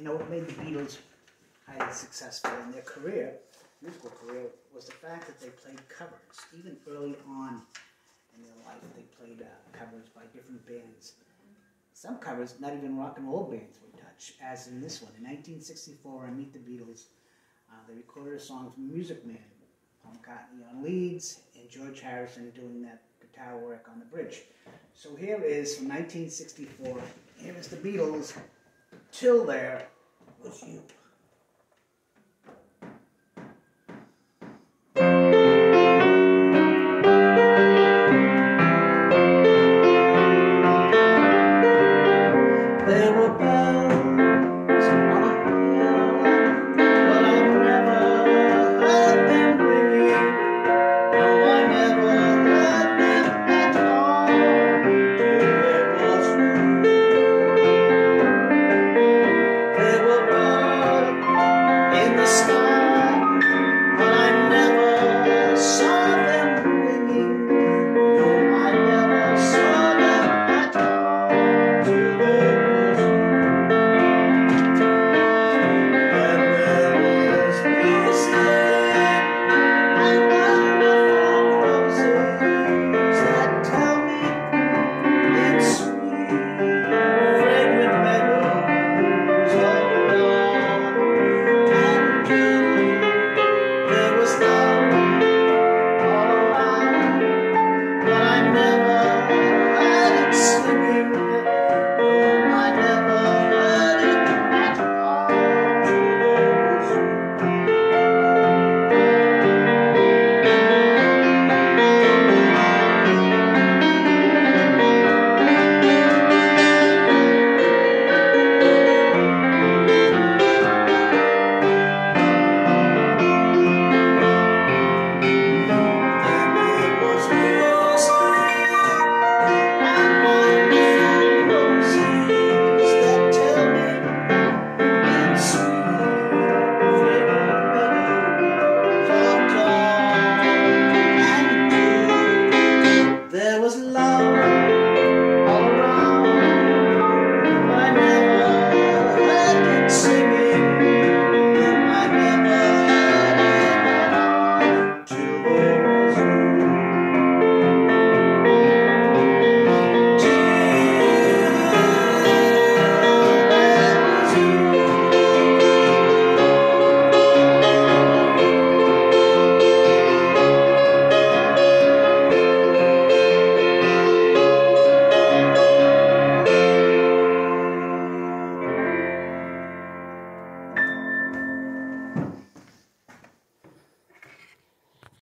You know, what made the Beatles highly successful in their career, musical career, was the fact that they played covers. Even early on in their life, they played covers by different bands. Some covers, not even rock and roll bands would touch, as in this one. In 1964, on Meet the Beatles, they recorded a song from Music Man, Paul McCartney on leads, and George Harrison doing that guitar work on the bridge. So here is, from 1964, here is the Beatles, Till There Was You.